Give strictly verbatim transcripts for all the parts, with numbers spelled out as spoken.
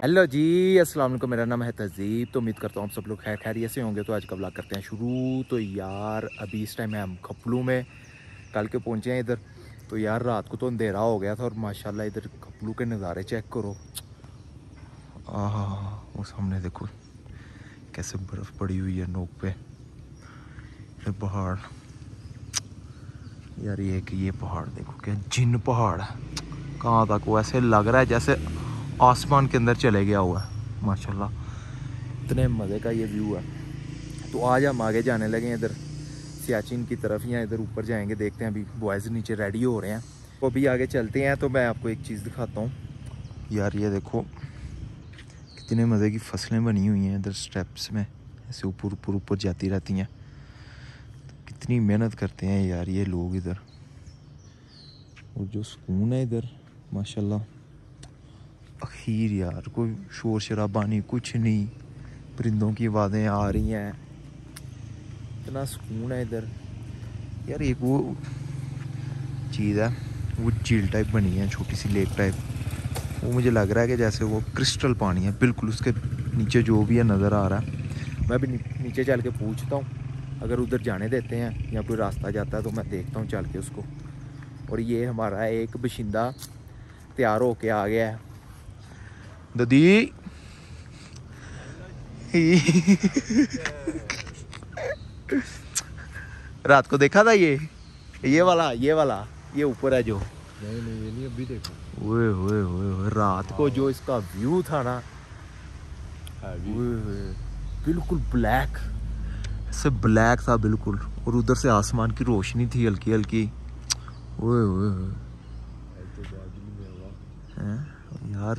Hello जी, अस्सलाम वालेकुम। मेरा नाम है तहजीब। तो उम्मीद करता हूँ आप सब लोग खैर खैरियत से होंगे। तो आज का व्लॉग करते हैं शुरू। तो यार अभी इस टाइम है हम खपलू में, कल के पहुँचे हैं इधर। तो यार रात को तो अंधेरा हो गया था और माशाल्लाह इधर खपलू के नज़ारे चेक करो। आह वो सामने देखो कैसे बर्फ़ पड़ी हुई है नोक पे, ये पहाड़। यार ये कि ये पहाड़ देखो क्या जिन पहाड़ है, कहाँ तक वो ऐसे लग रहा है जैसे आसमान के अंदर चले गया हुआ है माशाल्लाह। इतने मज़े का ये व्यू है। तो आज हम आगे जाने लगे हैं इधर सियाचिन की तरफ, या इधर ऊपर जाएंगे। देखते हैं, अभी बॉयज़ नीचे रेडी हो रहे हैं तो अभी आगे चलते हैं। तो मैं आपको एक चीज़ दिखाता हूँ। यार ये देखो कितने मज़े की फसलें बनी हुई हैं इधर स्टेप्स में, ऐसे ऊपर ऊपर ऊपर जाती रहती हैं। कितनी मेहनत करते हैं यार ये लोग इधर, और जो सुकून है इधर माशाल्लाह। आखिर यार कोई शोर शराबा नहीं, कुछ नहीं, परिंदों की आवाज़ें आ रही हैं, इतना सुकून है इधर। यार एक वो चीज़ है, वो झील टाइप बनी है, छोटी सी लेक टाइप। वो मुझे लग रहा है कि जैसे वो क्रिस्टल पानी है बिल्कुल, उसके नीचे जो भी है नज़र आ रहा है। मैं भी नीचे चल के पूछता हूँ अगर उधर जाने देते हैं या कोई रास्ता जाता है, तो मैं देखता हूँ चल के उसको। और ये हमारा एक बशिंदा तैयार होके आ गया है। ददी रात को देखा था ये ये वाला ये वाला ये ऊपर है जो, नहीं नहीं ये नहीं अभी देखा। ओए ओए ओए रात को जो इसका व्यू था ना, बिल्कुल ब्लैक, ऐसे ब्लैक था बिल्कुल। और उधर से आसमान की रोशनी थी हल्की हल्की। ओए ओए यार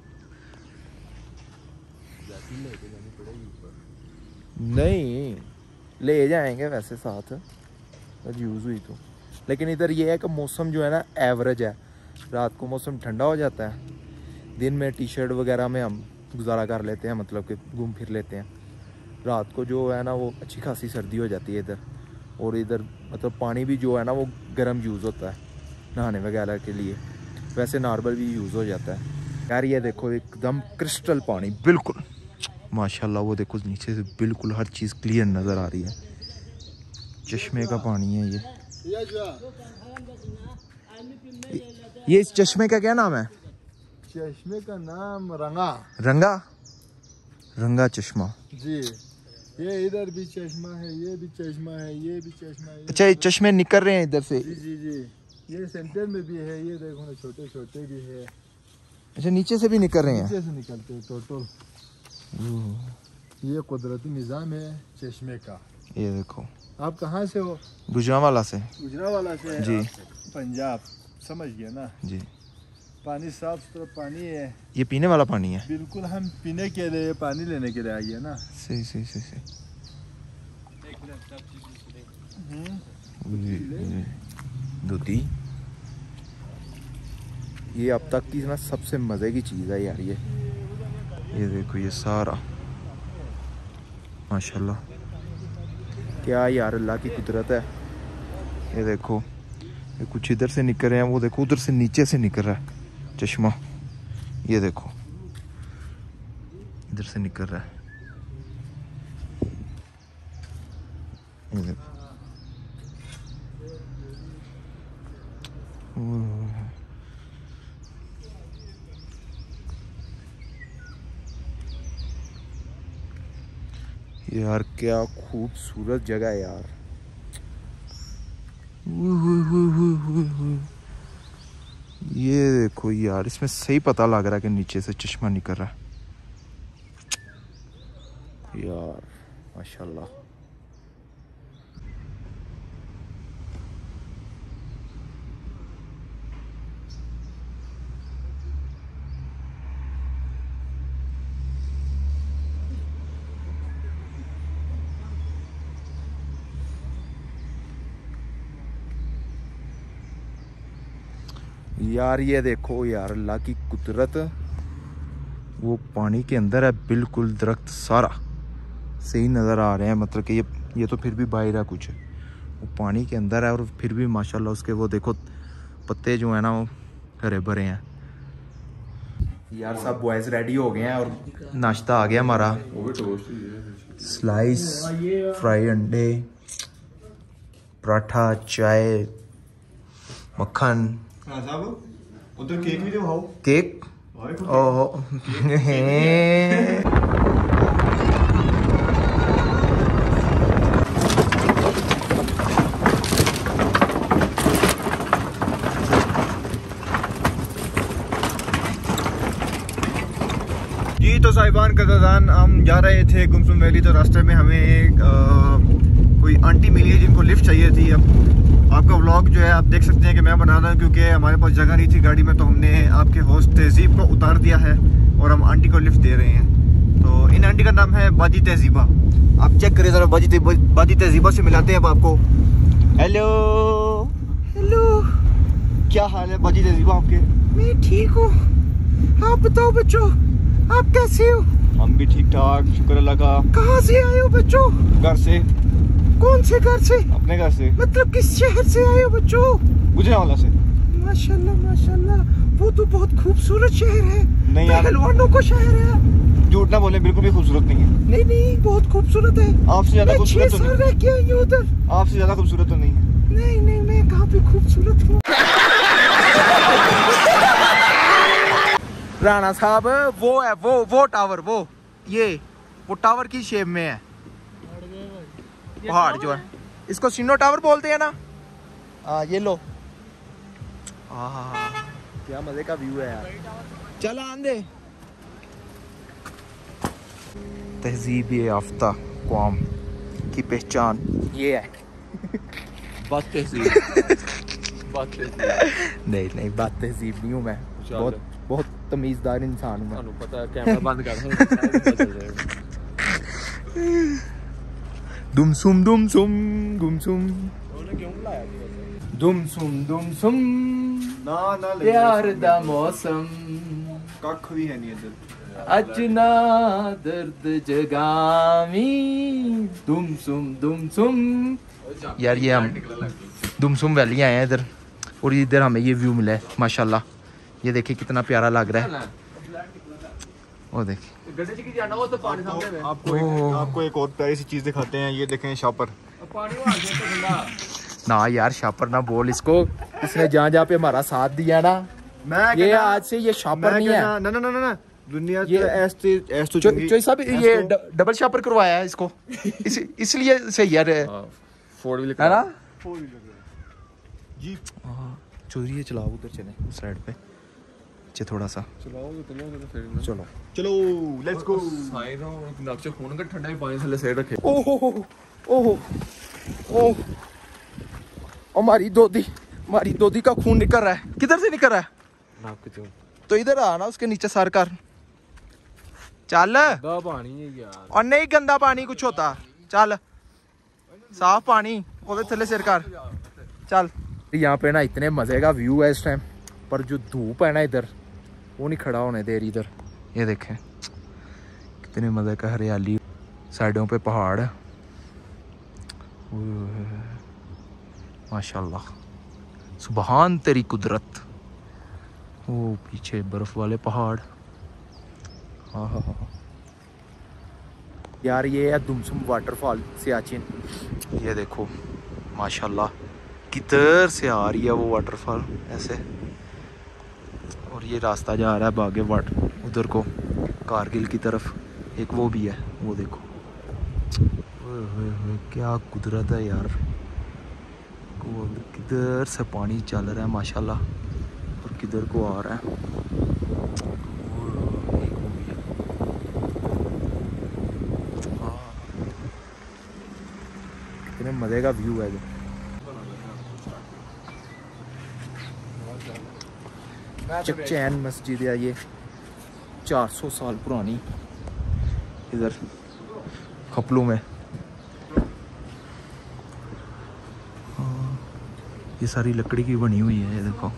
नहीं ले जाएंगे वैसे साथ यूज़ हुई तो। लेकिन इधर ये है कि मौसम जो है ना एवरेज है। रात को मौसम ठंडा हो जाता है, दिन में टी शर्ट वगैरह में हम गुजारा कर लेते हैं, मतलब कि घूम फिर लेते हैं। रात को जो है ना वो अच्छी खासी सर्दी हो जाती है इधर। और इधर मतलब पानी भी जो है ना वो गर्म यूज़ होता है नहाने वगैरह के लिए, वैसे नॉर्मल भी यूज़ हो जाता है। यार ये देखो एकदम क्रिस्टल पानी बिल्कुल माशाल्लाह। वो देखो नीचे से बिल्कुल हर चीज़ क्लियर नज़र आ रही है। चश्मे का पानी है ये। ये इस चश्मे का क्या नाम है? चश्मे का नाम रंगा रंगा रंगा चश्मा जी। ये इधर भी चश्मा है, ये भी चश्मा है, ये भी चश्मा है। अच्छा ये चश्मे निकल रहे हैं इधर से? जी जी जी। ये सेंटर में भी है, ये देखो ना छोटे छोटे भी है। अच्छा नीचे से भी निकल रहे हैं? नीचे से निकलते हैं टोटल। ये कुदरती निज़ाम है चश्मे का। ये देखो। आप कहाँ से हो? गुजरांवाला से। गुजरांवाला से जी। पंजाब, समझ गया ना जी। पानी साफ सुथरा पानी है, ये पीने वाला पानी है बिल्कुल। हम पीने के लिए पानी लेने के लिए आइए ना। सही सही सही सही। दूधी ये अब तक की ना सबसे मज़े की चीज़ है यार। ये ये देखो ये सारा माशाल्लाह क्या यार अल्लाह की कुदरत है। ये देखो ये कुछ इधर से निकल रहे हैं, वो देखो उधर से नीचे से निकल रहा है चश्मा। ये देखो इधर से निकल रहा है, ये देखो। यार क्या खूबसूरत जगह है यार। ये देखो यार इसमें सही पता लग रहा है कि नीचे से चश्मा निकल रहा है यार माशाल्लाह। यार ये देखो यार अल्लाह की कुदरत, वो पानी के अंदर है बिल्कुल। दरख्त सारा सही नज़र आ रहे हैं, मतलब कि ये ये तो फिर भी बाहर है कुछ, वो पानी के अंदर है और फिर भी माशाल्लाह उसके वो देखो पत्ते जो है ना वो हरे भरे हैं। यार सब बॉयज रेडी हो गए हैं और नाश्ता आ गया हमारा। स्लाइस, फ्राई अंडे, पराठा, चाय, मक्खन। उधर केक भी दिखाओ। केक ओह जी तो साहिबान कदरदान, हम जा रहे थे गुमसुम वैली। तो रास्ते में हमें एक आ, कोई आंटी मिली है जिनको लिफ्ट चाहिए थी। अब आपका व्लॉग जो है आप देख सकते हैं कि मैं बना रहा हूँ क्योंकि हमारे पास जगह नहीं थी गाड़ी में। तो हमने आपके होस्ट तहजीब को उतार दिया है और हम आंटी को लिफ्ट दे रहे हैं। तो इन आंटी का नाम है बाजी तहजीबा। आप चेक करें ज़रा, बाजी बाजी तहजीबा से मिलाते हैं अब आपको। हेलो हेलो, क्या हाल है बाजी तहजीबा आपके? मैं ठीक हूँ, आप बताओ बच्चों आप कैसे हो? हम भी ठीक ठाक, शुक्र अल्लाह का। कहाँ से आए हो बच्चों? घर से। कौन से घर से? अपने घर से। मतलब किस शहर से आए हो बच्चों? गुजरांवाला से। माशाल्लाह माशाल्लाह, वो तो बहुत खूबसूरत शहर है। नहीं यार, पहलवानों का शहर है। झूठ ना बोले, बिल्कुल भी खूबसूरत नहीं है। नहीं नहीं बहुत खूबसूरत है। आपसे ज्यादा खूबसूरत तो नहीं। रह के आई हूँ उधर। आपसे ज्यादा खूबसूरत तो नहीं है। नहीं नहीं, मैं कहाँ पे खूबसूरत हूँ। राणा साहब वो है, वो वो टावर, वो ये वो टावर की शेप में है पहाड़ जो है, इसको सिनो टावर बोलते हैं ना। हाँ ये लो, हाँ क्या मजे का व्यू है यार। चल आंदे। तहजीब याफ्ता कौम की पहचान ये है। बात तहजीब बात तहजीब नहीं नहीं, बात तहजीब नहीं हूँ मैं, बहुत बहुत तमीज़दार इंसान हूँ मैं। पता है, कैमरा बंद कर। दुमसुम दुमसुम गुमसुम क्यों बुलाया? दुमसुम दुमसुम ना ना प्यार दा मौसम कख भी है नहीं इधर। अजना दर्द जगामी दुमसुम दुमसुम। यार ये हम दुमसुम वैली आए हैं इधर, और इधर हमें ये व्यू मिला है माशाल्लाह। ये देखिए कितना प्यारा लग रहा है। वो देखिए आपको एक, आपको एक और प्यारी सी चीज दिखाते हैं। ये देखें शापर। ना यार शापर ना बोल इसको, इसने जहाँ जहाँ पे हमारा साथ दिया ना, मैं ये आज से ये शापर नहीं है। ना ना ना ना दुनिया ये ऐसे ऐसे जो जो सब ये डबल शापर करवाया है इसको, इस इसलिए सही यार है फोर व्हीलर ना। जी चोरी चलाओ, उधर चले उस साइड पे थोड़ा सा चलाओ तो चलो फिर चलो चलो लेट्स गो। साइड नक्शे खून का ठंडा ही पानी थले साइड रखे। ओहो ओहो ओह, हमारी दोदी हमारी दोदी का खून निकल रहा है। किधर से निकल रहा है? नाक क्यों? तो इधर आना, उसके नीचे सर कर। चल गंदा पानी है यार। और नहीं गंदा पानी कुछ होता, चल साफ पानी ओदे थले सिर कर चल। यहाँ पे ना इतने मजे का व्यू है इस टाइम, पर जो धूप है ना इधर वो नहीं खड़ा होने दे रही इधर। ये देखें कितने मजे का हरियाली, साइडों पे पहाड़ है माशाल्लाह, सुबहान तेरी कुदरत। वो पीछे बर्फ वाले पहाड़। हाँ हाँ हाँ यार, ये है दुमसुम वाटरफॉल सियाचिन। ये देखो माशाल्लाह किधर से आ रही है वो वाटरफॉल ऐसे, और ये रास्ता जा रहा है बागे वाटर उधर को कारगिल की तरफ। एक वो भी है, वो देखो। ओए होए होए क्या कुदरत है यार। वो किधर से पानी चल रहा है माशाल्लाह और किधर को आ रहा है। एक वो भी है। कितने मजे का व्यू है। चैन मस्जिद है ये, चार सौ साल पुरानी, इधर खपलू में। हाँ, ये सारी लकड़ी की बनी हुई है, ये देखो।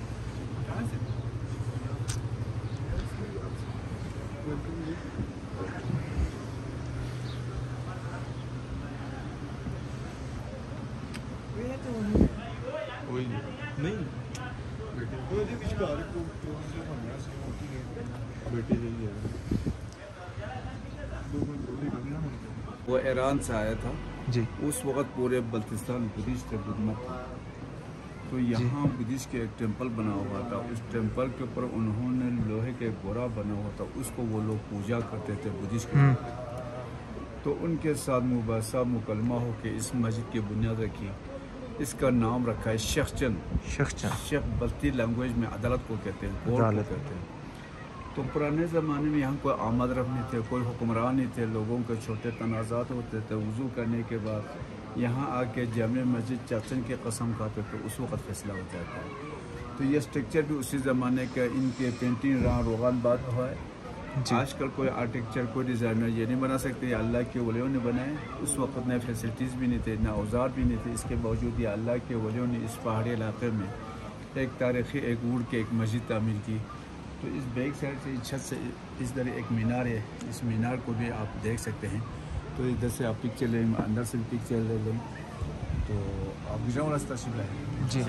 नहीं वो ईरान से आया था जी उस वक़्त पूरे बल्तिस्तान बुद्धिस्ट थे बुद्धमत तो यहाँ बुद्धिस्ट के एक टेंपल बना हुआ था। उस टेंपल के ऊपर उन्होंने लोहे के गोरा बना हुआ था, उसको वो लोग पूजा करते थे बुद्धिस्ट के। तो उनके साथ मुबासा मुकलमा हो के इस मस्जिद की बुनियाद रखी। इसका नाम रखा है शेख चंद। शेख चंद शेख बल्ती लैंग्वेज में अदालत को कहते हैं, कोर्ट को कहते हैं। तो पुराने ज़माने में यहाँ कोई आमद रफ नहीं थे, कोई हुक्मरान नहीं थे, लोगों के छोटे तनाज़ात होते थे। वज़ू करने के बाद यहाँ आके जामे मस्जिद चाचन की कसम खाते तो उस वक़्त फैसला हो जाता है। तो ये स्ट्रक्चर भी उसी ज़माने का, इनके पेंटिंग राह रोगान बात हुआ है। आजकल कोई आर्किटेक्चर कोई डिज़ाइनर ये नहीं बना सकते, ये अल्लाह के वलियों ने बनाए। उस वक्त में फैसिलिटीज़ भी नहीं थे, ना औजार भी नहीं थे, इसके बावजूद ये अल्लाह के वलियों ने इस पहाड़ी इलाके में एक तारीख़ी एक वुड के एक मस्जिद तामीर की। तो इस बैक साइड से छत से इस तरह एक मीनार है, इस मीनार को भी आप देख सकते हैं। तो इधर से आप पिक्चर लें, अंदर से भी पिक्चर ले लें। तो आप गुजरा रास्ता शिमला है जी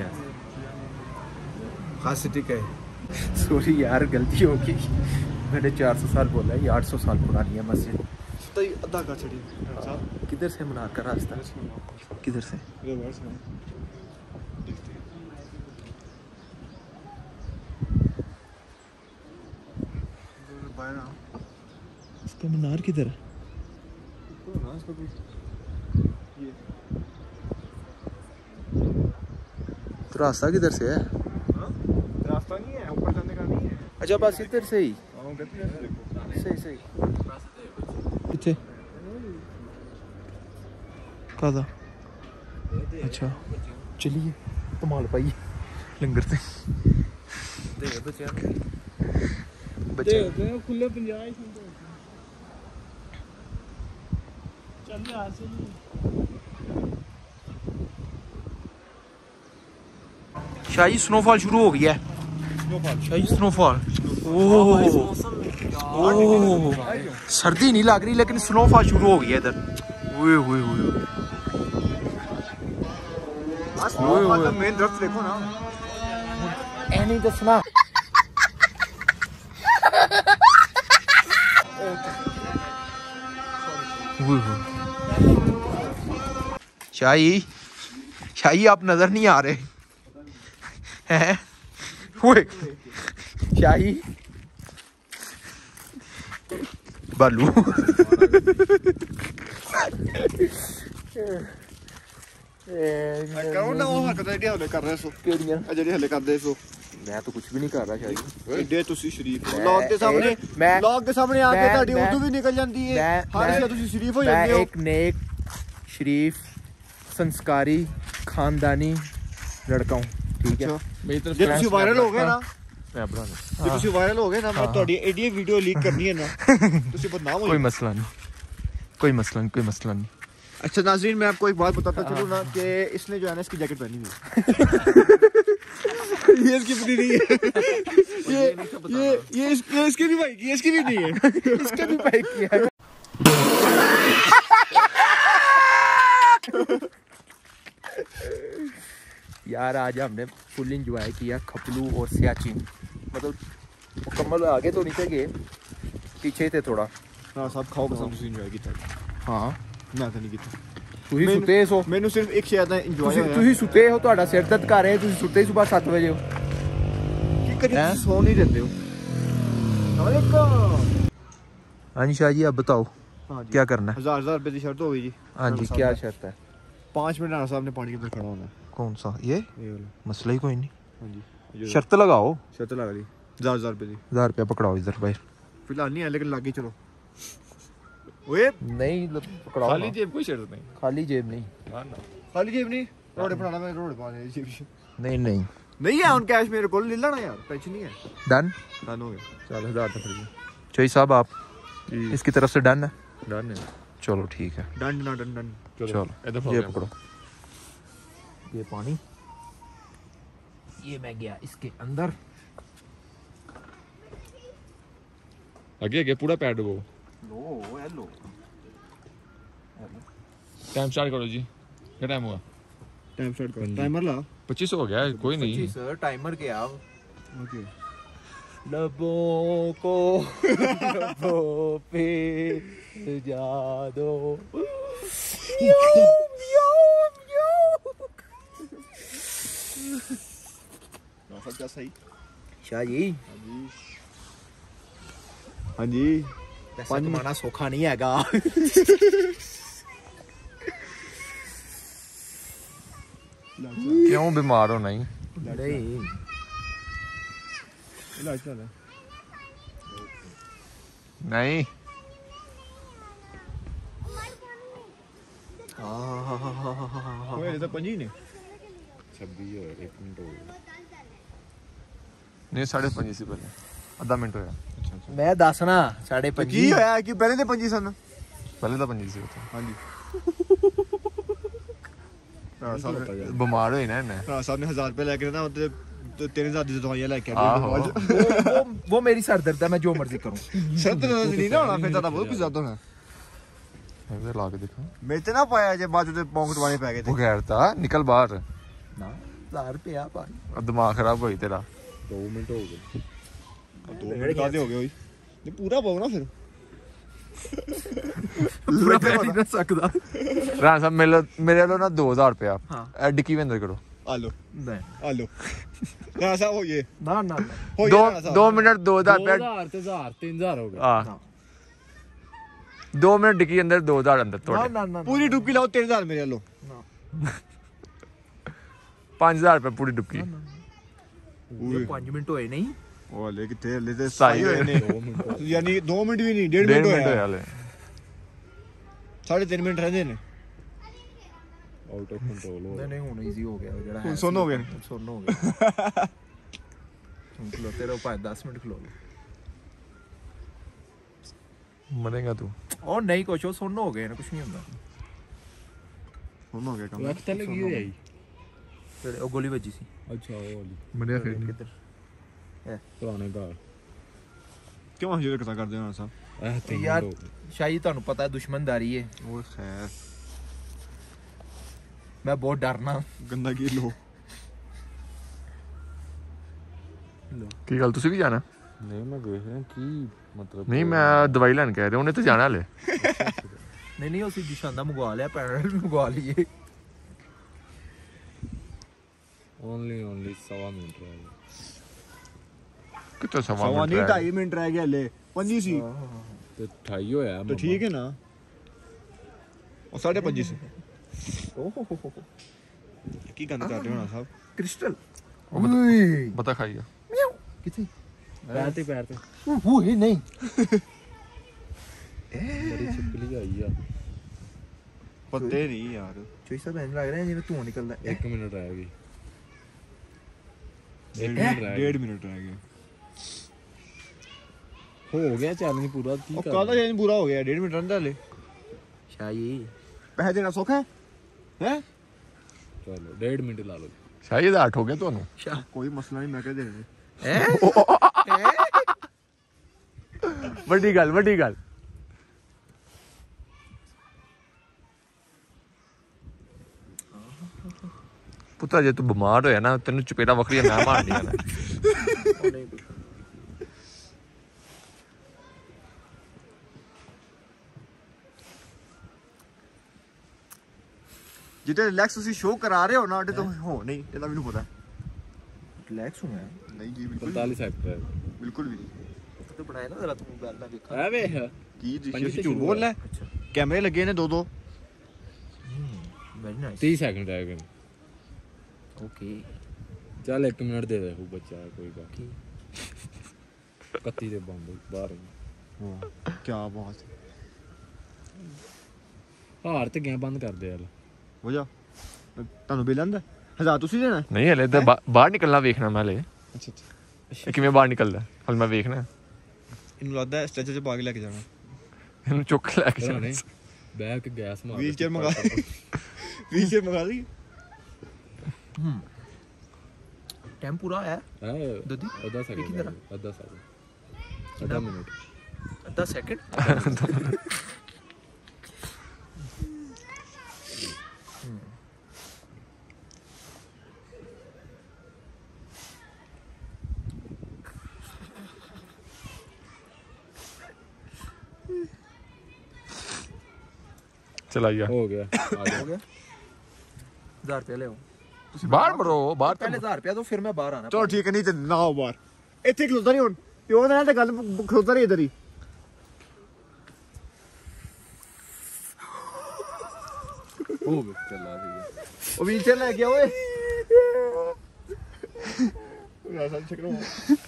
खास सिटी का है। सॉरी यार गलती होगी, मैंने चार सौ साल बोला है, ये आठ सौ साल पुरानी है मस्जिद। अद्धा का छड़ी किधर से मनार का रास्ता, किधर से? इसका मनार किधर है? तो रास्ता किधर से है? रास्ता नहीं है, ऊपर जाने का नहीं है। अच्छा बस इधर से ही। देखो सही सही किथे कादा। अच्छा चलिए कमाल पाइए लंगर से दे बच्चे बच्चे दे खुले पंजाब चल यार से शाही स्नोफॉल शुरू हो गया है। शाही स्नोफॉल ओह ओह सर्दी नहीं लग रही लेकिन स्नोफॉल शुरू हो गया इधर। ओए ओए ओए मेन दरख्त देखो ना, ए नहीं दसना। शाही शाही आप नजर नहीं आ रहे हैं। शाही बालू करो ना वो हरकत एडी हले कर रहे सो केड़ियां जेडी हले करदे सो। मैं तो कुछ भी नहीं कर रहा शाही। एडे तुसी शरीफ लोग के सामने लोग के सामने आके ਤੁਹਾਡੀ ਉਰਦੂ ਵੀ ਨਿਕਲ ਜਾਂਦੀ ਹੈ। हर चीज तुसी शरीफ हो जाते हो। मैं एक नेक शरीफ संस्कारी खानदानी लड़का हूं, ठीक है। मेरी तरफ ਜੇ ਤੁਸੀਂ ਵਾਇਰਲ ਹੋ ਗਏ ਨਾ, मैं बना लूं। ਜੇ ਤੁਸੀਂ ਵਾਇਰਲ ਹੋ ਗਏ ਨਾ, ਮੈਂ ਤੁਹਾਡੀ एडी ਵੀਡੀਓ ਲੀਕ करनी है ना, ਤੁਸੀਂ बदनाम हो कोई मसला नहीं, कोई मसला नहीं, कोई मसला नहीं। अच्छा नाज़रीन, मैं आपको एक बात बताता चलूं ना कि इसने जो है ना इसकी जैकेट पहनी हुई है। ये इसकी भी नहीं है, ये ये ये इसके इसकी भी भाई की, इसकी भी नहीं है, इसका भी भाई किया है। यार आज हमने फुल इंजॉय किया खपलू और सियाचिन, मतलब मुकम्मल आगे तो नहीं थे गए, पीछे थे थोड़ा। हाँ सब खाओ कसम तुसी इंजॉय किया। हाँ मैं तो नहीं किया। ਤੁਸੀਂ ਸੁੱਤੇ ਸੋ ਮੈਨੂੰ ਸਿਰਫ ਇੱਕ ਸ਼ਾਇਦ ਇੰਜੋਏ ਤੁਸੀਂ ਹੋਇਆ। ਤੁਸੀਂ ਸੁੱਤੇ ਹੋ, ਤੁਹਾਡਾ ਸਿਰ ਦਰਦ ਕਰ ਰਿਹਾ, ਤੁਸੀਂ ਸੁੱਤੇ ਹੀ ਸਵੇਰ ਸੱਤ ਵਜੇ ਹੋ। ਕੀ ਕਰੀ ਤੁਸੀਂ ਸੌ नहीं देते हो। वालेकुम। हाँ जी शाह जी आप बताओ हाँ जी, क्या करना है? हजार हजार रुपए की शर्त हो गई जी। हाँ जी क्या शर्त है? पाँच मिनट राणा साहब ने पानी के अंदर खड़ा होना है। कौन सा ये ये वाला। मसला ही कोई नहीं, हाँ जी शर्त लगाओ। शर्त लगा ली हजार हजार रुपए की। हजार रुपया पकड़ाओ इधर भाई। फिलहाल नहीं है लेकिन लागे चलो। ओए नहीं पकड़ाओ खाली ना। जेब कोई शर्त नहीं। खाली जेब नहीं, ना ना खाली जेब नहीं, रोड़े फड़ाना मैं रोड़े पाने जेब नहीं नहीं नहीं है उन कैश मेरे को ले लेना यार, टेंशन नहीं है। डन डन हो गया। चल हजार तो फिर चोई साहब आप इसकी तरफ से डन है? डन है। चलो ठीक है, डन ना डन डन। चलो इधर ये पकड़ो। पकड़ो, ये पानी, ये मैं गया इसके अंदर। आगे आगे पूरा पैड डुबो। लो हेलो टाइम स्टार्ट करो जी। क्या टाइम हुआ? टाइम स्टार्ट कर, टाइमर ला। पच्चीस हो गया है, कोई नहीं। सर टाइमर के आप ओके लबों को लबों पे सजा दो सब क्या सही शाह जी हाँ जी पैसा कमाना सौखा नहीं हैगा क्यों बीमार हो नहीं नहीं नहीं ओए तो पंजी ने छब्बीस हो एक मिनट हो गया नहीं साढ़े पंजी से पहले आधा मिनट होया मैं दसना साढ़े की पंजी होया कि पहले ते पंजी सन पहले तो पंजी से होता हाँ जी हाँ साहब ने बीमार होई ना इन्हें हाँ साहब ने हजार रुपए लेके ना उधर तो तीन हजार दी दवाइयां लेके आहो। वो, वो वो मेरी सर दर्द है मैं जो मर्जी करूं शर्त नहीं ना होना फिर ज्यादा बहुत कुछ ज्यादा होना ये ला के देखो मेरे ते ना पाया जे बाद में पॉकेट वाले पै गए वो थे खैर था निकल बाहर ना हजार रुपया भाई अब दिमाग खराब होई तेरा दो मिनट हो गए दो मिनट कादे हो गए होई ये पूरा पाओ ना फिर पूरा पैसा नहीं ना सकदा राणा साहब मेरे मेरे लो ना दो हजार रुपया हाँ। डिक्की में अंदर करो आलो नहीं आलो ना साहब हो ये ना ना ना हो दो ये ना साहब दो मिनट दो हजार दो रुपया हजार ते हजार तीन हजार हो गए हाँ दो मिनट डिक्की अंदर दो हजार अंदर ना थोड़े ना ना पूरी डुबकी लाओ तीन हजार मेरे लो पांच हजार रुपया पूरी डुबकी ये पाँच मिनट होए नहीं ओ ले किथे ले ते सही होए ने यानी दो मिनट भी नहीं डेढ़ डेढ़ मिनट मिनट होया होया ले साढ़े तीन मिनट रहंदे ने आउट ऑफ कंट्रोल हो नहीं नहीं हुन इजी हो गया वो जड़ा हुन सुन्न हो गया सुन्न हो गया तुम खलोते रहो पाँच दस मिनट खलो लो मरेगा तू और नहीं कुछ वो सुन्न हो गए ना कुछ नहीं होता सुन्न हो गया काम वक्त लगी हुई है फिर वो गोली बजी सी अच्छा वो वाली मरिया फिर नहीं किधर पुराने घर क्यों हम ये कथा करदे हो साहब एह तीन यार मिनट हो गए शायद ਤੁਹਾਨੂੰ ਪਤਾ ਹੈ ਦੁਸ਼ਮਣਦਾਰੀ ਹੈ ओ खैर मैं बहुत डरना गंदा की लो ਕੀ ਗੱਲ ਤੁਸੀਂ ਵੀ ਜਾਣਾ नहीं मैं देख रहा की मतलब ਨਹੀਂ ਮੈਂ ਦਵਾਈ ਲੈਣ ਕਹਿ ਰਿਹਾ ਉਹਨੇ ਤਾਂ ਜਾਣਾ ਹਲੇ नहीं नहीं उसी दिशा ਦਾ ਮੰਗਵਾ ਲਿਆ ਪੈਨਲ ਵੀ ਮੰਗਵਾ ਲਈਏ ओनली ओनली सवा मिनट रह गए ਕਿੱਥੇ ਸਵਾ सवा ਮਿੰਟ नहीं ਰਹਿ ढाई मिनट रह गए ले पंजी सी तो ढाई होया तो ठीक है ना और साढ़े पंजी सी ओहो हो हो की गंद कर रहे हो ना साहब क्रिस्टल ਉਹ ਬਤਾ- ਬਤਾ ਖਾਈਆ किथे पैर ते पैर ते वो ही नहीं बड़ी छिपकली आई है पत्ते नहीं यार चोई सब ऐसे लग रहा है जिਵੇਂ ਧੂਆਂ ਨਿਕਲਦਾ ਹੈ एक मिनट रह गई डेढ़ एक मिनट रह डेढ़ गई मिनट रह गए हो गया चैलेंज पूरा की और कर काला चैलेंज पूरा हो गया डेढ़ मिनट रंदा ले शाही पैसे देना सौखा है हैं चलो डेढ़ मिनट ला लो ਸ਼ਾਇਦ ਅੱਠ ਹੋ ਗਿਆ ਤੁਹਾਨੂੰ शाह कोई मसला नहीं मैं कह दे रहे ਵੱਡੀ ਗੱਲ ਵੱਡੀ ਗੱਲ ਪੁੱਤਰ ਜੇ ਤੂੰ ਬਿਮਾਰ ਹੋਇਆ ਨਾ ਤੈਨੂੰ ਚਪੇੜਾ ਵੱਖਰੀਆਂ ਨਾ ਮਾਰਨੀਆਂ ਨੇ जितने रिलैक्स ਤੁਸੀਂ ਸ਼ੋ ਕਰਾ ਰਹੇ ਹੋ ਨਾ ਅੱਡੇ ਤੋਂ ਹੋ ਨਹੀਂ ਇਹਦਾ ਮੈਨੂੰ ਪਤਾ रिलैक्स हूं मैं ਨਹੀਂ ਜੀ ਬਿਲਕੁਲ पैंतालीस सेक्टर है ਬਿਲकुल ਵੀ नहीं तो बनाया ना जरा तुम बैल ना देखा है वे ਕੀ ਜੀ पंजी ਅਸੀਂ से ਝੂਠ शुरू ਬੋਲਣਾ है। अच्छा ਕੈਮਰੇ ਲੱਗੇ ਨੇ ਦੋ ਦੋ वेरी नाइस तीस सेकंड रह गए ओके चल एक मिनट दे दे वो बच्चा है कोई बात कत्ती दे बंद बाहर ਹਾਂ ਕੀ ਬਾਤ हार ते गए बंद कर दे यार ਹੋ ਜਾ ਤੁਹਾਨੂੰ ਬਿੱਲ ਆਂਦਾ ਹਜ਼ਾਰ ਤੁਸੀਂ ਦੇਣਾ ਨਹੀਂ ਹਲੇ ਤਾਂ ਬਾ- ਬਾਹਰ ਨਿਕਲਣਾ ਵੇਖਣਾ ਮੈਂ ਹਲੇ ਅੱਛਾ ਅੱਛਾ ਇਹ ਕਿਵੇਂ ਬਾਹਰ ਨਿਕਲਦਾ ਹਲ ਮੈਂ ਵੇਖਣਾ ਇਹਨੂੰ ਲੱਗਦਾ ਸਟ੍ਰੈਚਰ 'ਚ ਪਾ ਕੇ ਲੈ ਕੇ ਜਾਣਾ ਇਹਨੂੰ ਚੁੱਕ ਕੇ ਲੈ ਕੇ ਜਾਣਾ नहीं बैग गैस मार ਵੀਲ ਚੇਅਰ ਮੰਗਾ ਵੀਲ ਚੇਅਰ ਮੰਗਾ ਲਈ हम्म टाइम पूरा है है ददी आधा ये सेकंड किधर आधा सेकंड आधा मिनट आधा सेकंड चलाइया हो गया हो गया हजार रुपया ले आओ बाहर मरो बाहर पहले हजार रुपया तो फिर मैं बाहर आना चलो ठीक है, नहीं तो ना हो बाहर। ਇੱਥੇ ਖਲੋਤਾ ਨਹੀਂ ਹੁਣ ਪਿਓ ਦਾ ਤਾਂ ਗੱਲ ਖਲੋਤਾ ਨਹੀਂ ਇਧਰ ਹੀ। हो गया चला दी ਉਹ ਵੀਲਚੇਅਰ ਲੈ ਕੇ ਆ ਓਏ। ਯਾਰ ਸਾਲ ਚੱਕਰ ਹੋ।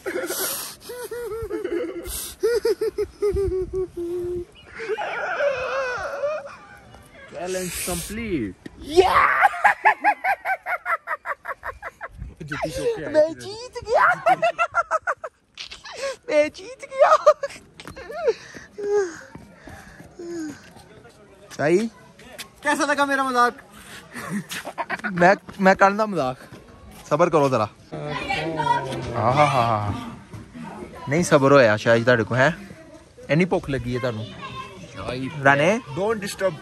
चैलेंज कंप्लीट मैं जीत गया मैं जीत गया सही कैसा लगा मेरा मजाक? मैं मैं करना मजाक सबर करो जरा हाँ हाँ हाँ हाँ नहीं सबर होया शायद ਤੁਹਾਡੇ को है इन्नी भुख लगी है ਤੁਹਾਨੂੰ राने डोंट डिस्टर्ब।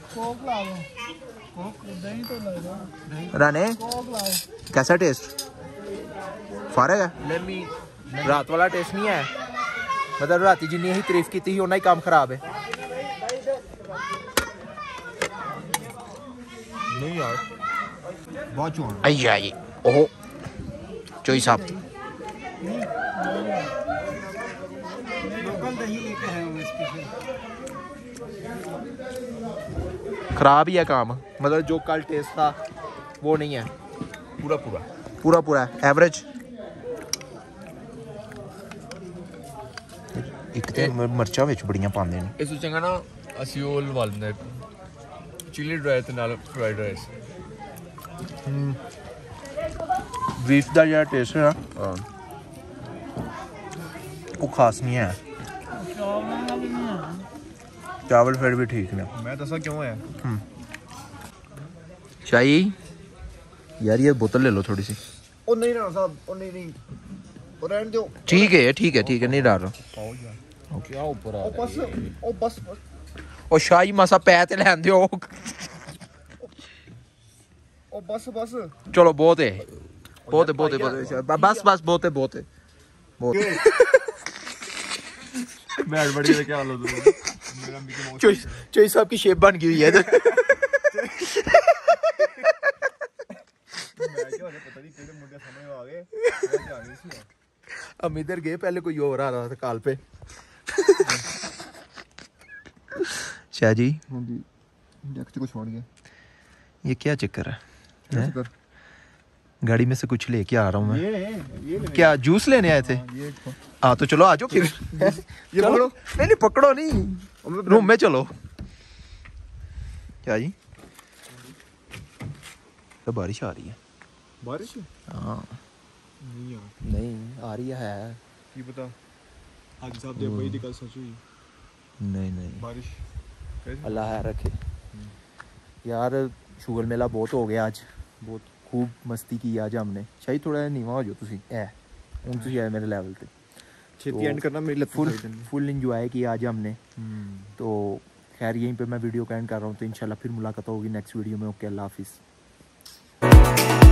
राने कैसा टेस्ट फर्क है रात वाला टेस्ट नहीं है मतलब राती जिन्नी ही तारीफ की थी उन्ना ही काम खराब है नहीं यार बहुत चुआ। अय्या जी ओहो चोई साहब लोकल दही लेके आए हूं स्पेशल। खराब ही है काम मतलब जो कल टेस्ट था वो नहीं है पूरा पूरा पूरा पूरा एवरेज एक ते मिर्चा विच बड़ियां पांदे ने ਇਸ ਚੰਗਾ ਨਾ ਅਸੀਂ ਉਹ ਲਵਾ ਲੈਂਦੇ ਚਿਲੀ ਡਰਾਈ ਤੇ ਨਾਲ ਫਰਾਈਡ ਰਾਈਸ बीफ ਦਾ ਜਿਹੜਾ ਟੇਸਟ ਹੈ ਨਾ ਉਹ ਖਾਸ ਨਹੀਂ ਹੈ चावल फिर भी ठीक ने मैं दसा क्यों है शाही यार ये बोतल ले लो थोड़ी सी ओ नहीं राणा साहब ओ नहीं नहीं ओ रहने दो। ठीक है ठीक है ठीक है नहीं डाल रहा क्या ऊपर आ ओ बस ओ बस बस ओ शाही मासा पै ते लैन दियो ओ बस बस चलो बहुत है बहुत है बहुत है बहुत है बस बस बहुत है बहुत है बहुत बैठ बढ़िया क्या हाल हो तुम? मेरा मिकी माउस चोई चोई साहब की शेप बन गई हुई है इधर मैं क्या होने पता नहीं किधर मुंडे समझ में आ गए मैं ध्यान नहीं सी। हम इधर गए पहले कोई और आ रहा था कॉल पे शाह जी हां जी नेक्स्ट को छोड़ गया ये क्या चक्कर है, है? चक्कर गाड़ी में से कुछ लेके आ रहा हूँ मैं ये ये ले क्या जूस लेने आए थे ये हाँ तो चलो आ जाओ फिर ये चलो। पकड़ो नहीं नहीं पकड़ो नहीं रूम में चलो क्या जी तो बारिश आ रही है बारिश हाँ नहीं यार नहीं आ रही है की पता आज साहब दे वही कल सच हुई नहीं नहीं बारिश अल्लाह है रखे यार शुगर मेला बहुत हो गया आज बहुत खूब मस्ती की आज हमने शायद थोड़ा नीवा हो जाओ तुसी ए हूँ तुसी आए मेरे लेवल पे छेती एंड करना मेरी फुल फुल इंजॉय किया आज हमने तो खैर यहीं पे मैं वीडियो का एंड कर रहा हूँ तो इंशाल्लाह फिर मुलाकात होगी नेक्स्ट वीडियो में। ओके अल्लाह हाफिज़।